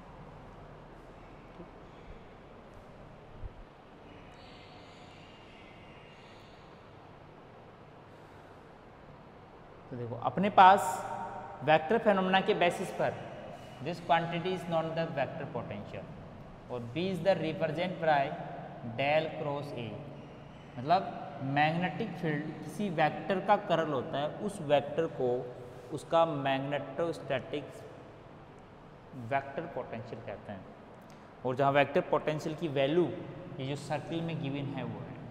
तो देखो अपने पास वेक्टर फेनोमेना के बेसिस पर this quantity is not the vector potential और B is the represent by del cross A, मतलब magnetic field किसी vector का कर्ल होता है, उस वेक्टर को उसका मैग्नेटोस्टैटिक वेक्टर पोटेंशियल कहते हैं, और जहाँ वेक्टर पोटेंशियल की वैल्यू ये जो सर्किल में गिवन है वो है।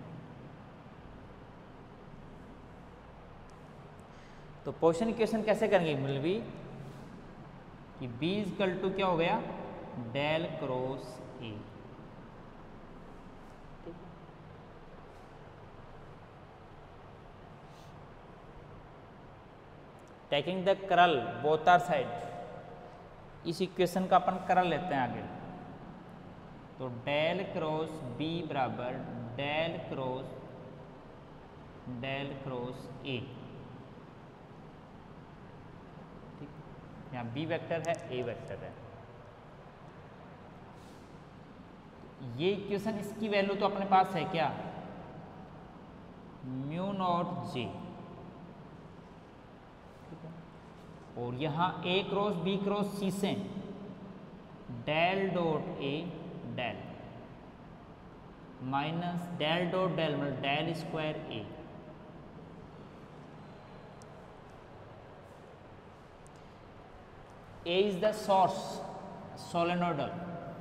तो पोजीशन इक्वेशन कैसे करेंगे, विल बी कि B इज इक्वल टू क्या हो गया del cross A, taking the curl both are side, इस इक्वेशन का अपन कर्ल लेते हैं आगे, तो डेल क्रॉस B बराबर डेल क्रॉस ए, यहाँ B वेक्टर है A वेक्टर है, ये इक्वेशन इसकी वैल्यू तो अपने पास है क्या म्यू नॉट J, और यहाँ A cross B cross C से del dot A del minus del dot del मतलब del square A, A is the source solenoidal,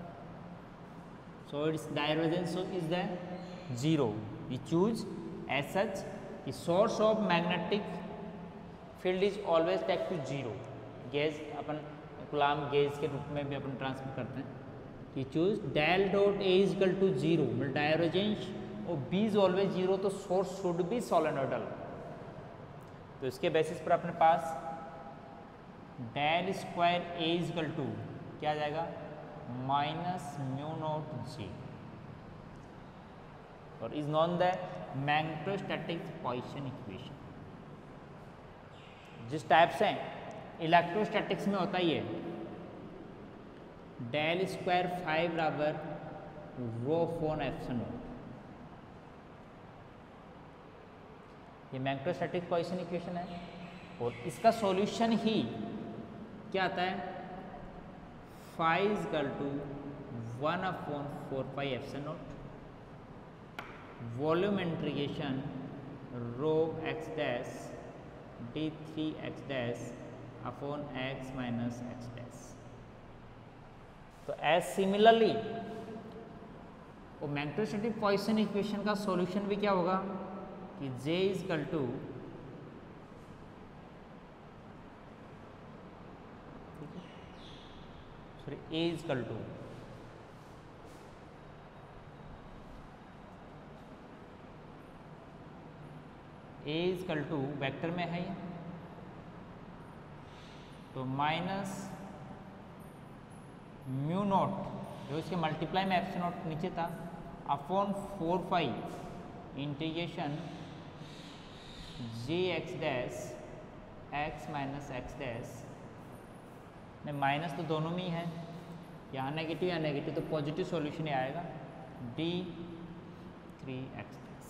so its divergence is the 0. We choose as such the source of magnetic field is always take to 0. Gauge अपन Coulomb gauge के रूप में भी अपन transfer करते हैं, कि choose del dot A is equal to 0 मतलब डायवर्जेंस और B इज ऑलवेज 0, तो सोर्स शुड बी सोलेनोइडल। तो इसके बेसिस पर अपने पास del square A is equal to क्या आ जाएगा माइनस म्यू नॉट J, और is known the magnetostatic Poisson equation. जिस टाइप से इलेक्ट्रोस्टैटिक्स में होता ही है डेल स्क्वायर 5 बराबर रो फोन एप्सिलॉन नॉट, ये मैग्नेटोस्टैटिक पोजीशन इक्वेशन है, और इसका सॉल्यूशन ही क्या आता है phi is equal to 1/4 pi epsilon not volume integration rho x dash d3 x dash upon x minus x dash. तो एज सिमिलरली वो मैग्नेटोस्टैटिक पॉइसन इक्वेशन का सॉल्यूशन भी क्या होगा कि J is equal to sorry A is equal to A is equal to vector में है तो माइनस म्यू नॉट जो इसके मल्टीप्लाई में एप्सिलॉन नॉट नीचे था अपॉन 4 इंटीग्रेशन जे x dash x minus x dash में माइनस तो दोनों में ही है, यहाँ नेगेटिव या नेगेटिव तो पॉजिटिव सॉल्यूशन ही आएगा डी 3x डैश।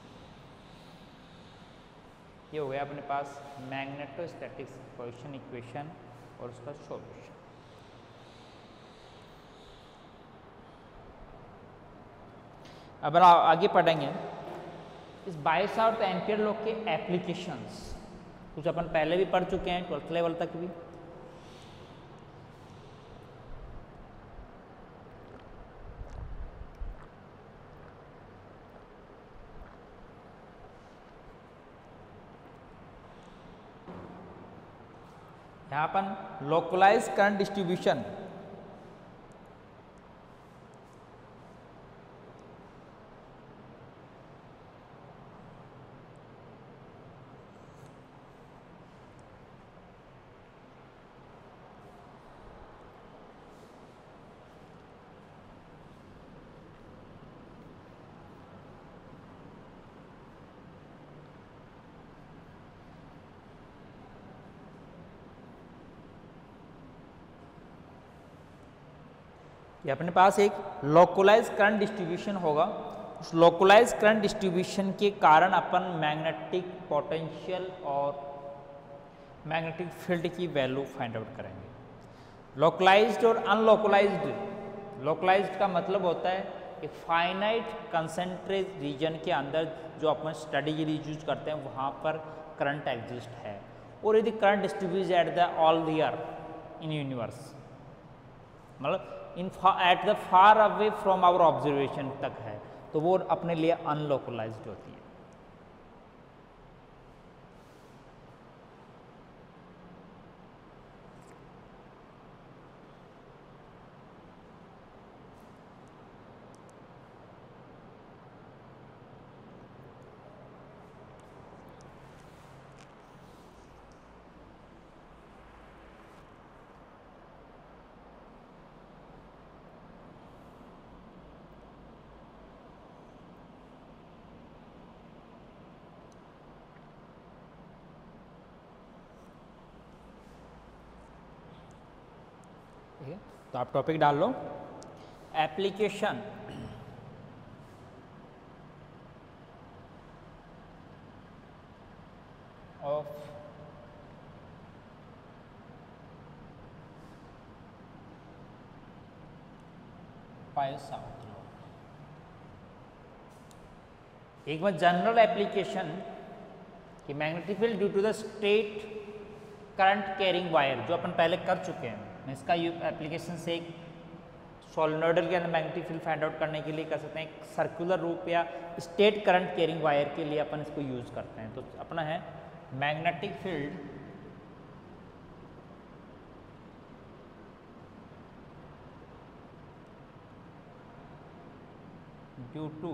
ये हो गया अपने पास मैग्नेटोस्टैटिक्स पॉइसन इक्वेशन और उसका सॉल्यूशन। अब आगे पढ़ेंगे इस बाय-सॉर्ट एम्पियर लॉ के एप्लीकेशंस, कुछ अपन पहले भी पढ़ चुके हैं 12th लेवल तक भी। यहाँ अपन लोकलाइज करंट डिस्ट्रीब्यूशन ये अपने पास एक लोकलाइज करंट डिस्ट्रीब्यूशन होगा। उस लोकलाइज करंट डिस्ट्रीब्यूशन के कारण अपन मैग्नेटिक पोटेंशियल और मैग्नेटिक फील्ड की वैल्यू फाइंड आउट करेंगे। लोकलाइज्ड और अनलोकलाइज्ड, लोकलाइज्ड का मतलब होता है कि फाइनाइट कंसेंट्रेट रीजन के अंदर जो अपन स्टडी के लिए यूज करते हैं वहाँ पर करंट एग्जिस्ट है और यदि current distribute at the all the year in universe, मतलब at the far away from our observation तक है, तो वो अपने लिए अनलोकलाइज्ड होती है। तो आप टॉपिक डाल लो एप्लीकेशन ऑफ बाय-सॉर्ट लॉ। एक बार जनरल एप्लीकेशन कि magnetic field due to the straight current carrying wire, जो अपन पहले कर चुके हैं। इसका एप्लीकेशन से एक सोलेनोइडल के अंदर मैग्नेटिक फील्ड फाइंड आउट करने के लिए कर सकते हैं, एक सर्कुलर रूप या स्टेट करंट कैरिंग वायर के लिए अपन इसको यूज करते हैं। तो अपना है magnetic field due to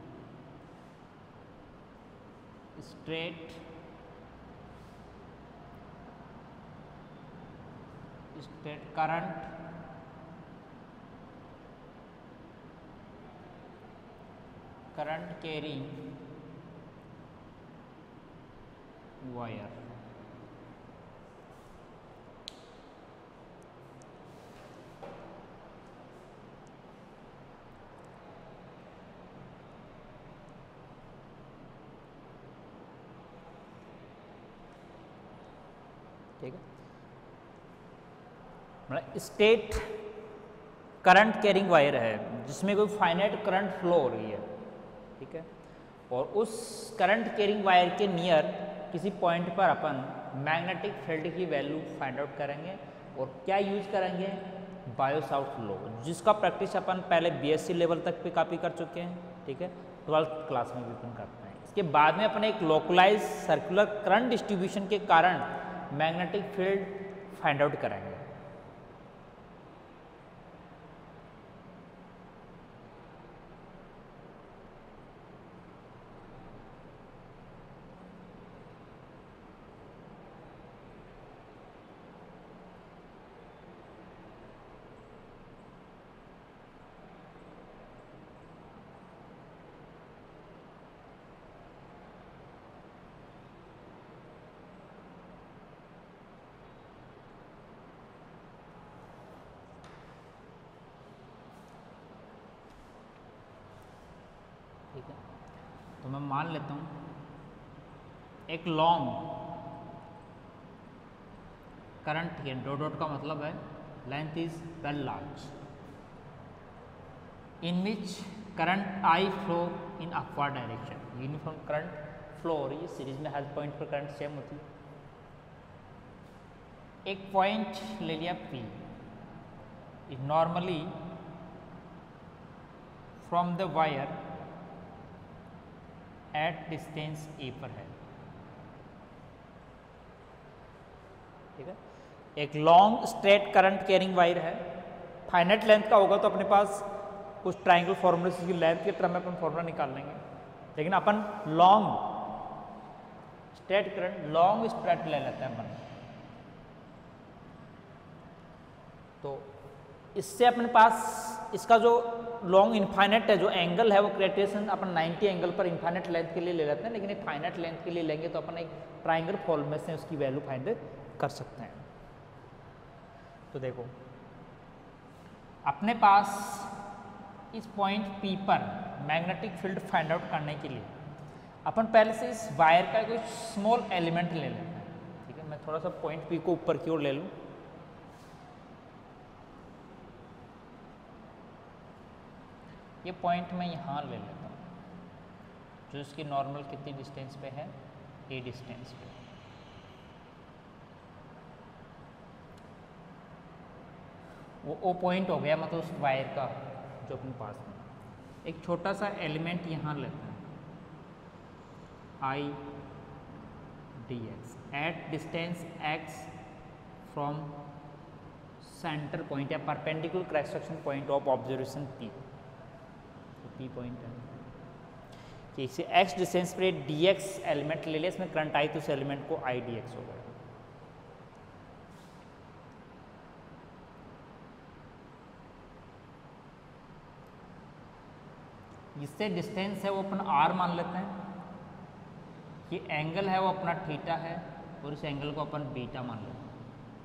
straight current carrying wire. ठीक है, मतलब स्टेट करंट कैरिंग वायर है जिसमें कोई फाइनाइट करंट फ्लो हो रही है। ठीक है, और उस करंट कैरिंग वायर के नियर किसी पॉइंट पर अपन मैग्नेटिक फील्ड की वैल्यू फाइंड आउट करेंगे और क्या यूज करेंगे, बायो-सावर्त लॉ, जिसका प्रैक्टिस अपन पहले बीएससी लेवल तक पे काफ़ी कर चुके हैं, ठीक है, 12th क्लास में भी अपन करते हैं। इसके बाद में अपने एक लोकलाइज सर्कुलर करंट डिस्ट्रीब्यूशन के कारण मैग्नेटिक फील्ड फाइंड आउट करेंगे। ठीक है, तो मैं मान लेता हूँ एक लॉन्ग करंट है, डॉट डॉट का मतलब है length is well large, in which current I flow in upward direction, uniform current flow हो रही है, सीरीज में हर पॉइंट पर करंट सेम होती है। एक पॉइंट ले लिया P, normally from the wire at distance a पर है, ठीक है। एक long straight current carrying wire है, फाइनाइट लेंथ का होगा तो अपने पास कुछ ट्राइंगल फॉर्मूले की लेंथ के टर्म में अपन फॉर्मूला निकाल लेंगे, लेकिन अपन long straight current long straight ले लेते हैं अपन। तो इससे अपने पास इसका जो लॉन्ग इनफाइनाइट है, जो एंगल है वो क्रिएटेशन अपन 90 एंगल पर इनफाइनाइट लेंथ के लिए ले लेते हैं, लेकिन एक फाइनाइट लेंथ के लिए लेंगे तो अपन एक ट्राइंगल फॉर्मूले से उसकी वैल्यू फाइंड कर सकते हैं। तो देखो अपने पास इस पॉइंट P पर मैग्नेटिक फील्ड फाइंड आउट करने के लिए अपन पहले से इस वायर का कोई स्मॉल एलिमेंट ले लेते हैं, ठीक है। मैं थोड़ा सा पॉइंट P को ऊपर की ओर ले लूँ, ये पॉइंट मैं यहाँ ले लेता हूँ, जो इसकी नॉर्मल कितनी डिस्टेंस पे है, A डिस्टेंस पे। वो O पॉइंट हो गया, मतलब उस वायर का जो अपने पास में। एक छोटा सा एलिमेंट यहाँ लेते हैं I dx at distance x from centre point या perpendicular cross section point of observation P, P point है कि इसे x डिस्टेंस पे dx एलिमेंट ले लिया, इसमें करंट आई तो उस एलिमेंट को I dx होगा। जिससे डिस्टेंस है वो अपन r मान लेते हैं, ये एंगल है वो अपना थीटा है और इस एंगल को अपन बीटा मान लेते हैं,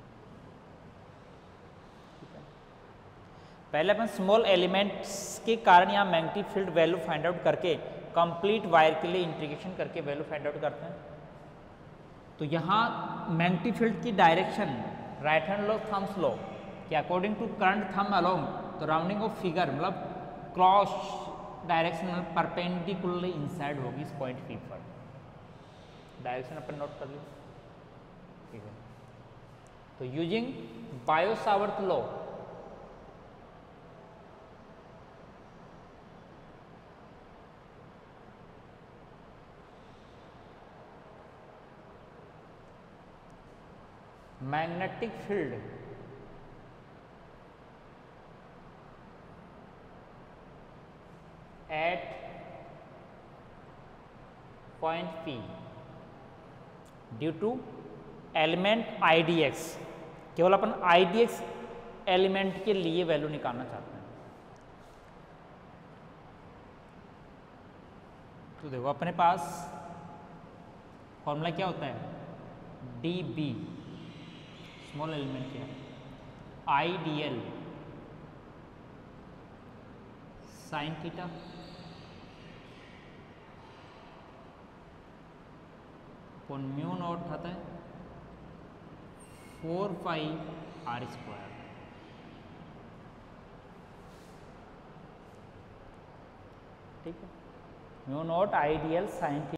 ठीक है। पहले अपन स्मॉल एलिमेंट्स के कारण यहाँ magnetic field value find out करके कंप्लीट वायर के लिए इंटीग्रेशन करके वैल्यू फाइंड आउट करते हैं। तो यहाँ मैग्नेटिक फील्ड की direction right hand law thumbs law कि according to current thumb along, तो राउंडिंग ऑफ फिगर मतलब क्रॉस डायरेक्शन परपेंडिकुलरली इनसाइड होगी इस पॉइंट P पर। डायरेक्शन अपन नोट कर लो, ठीक है। तो using Biot-Savart law magnetic field at point P due to element IDX, केवल अपन IDX एलिमेंट के लिए वैल्यू निकालना चाहते हैं। तो देखो अपने पास फॉर्मूला क्या होता है, DB स्मॉल एलिमेंट क्या है, IDL साइन थीटा अपन म्यू नॉट आता है 4 पाई r स्क्वायर, ठीक है। Mu naught IDL sine theta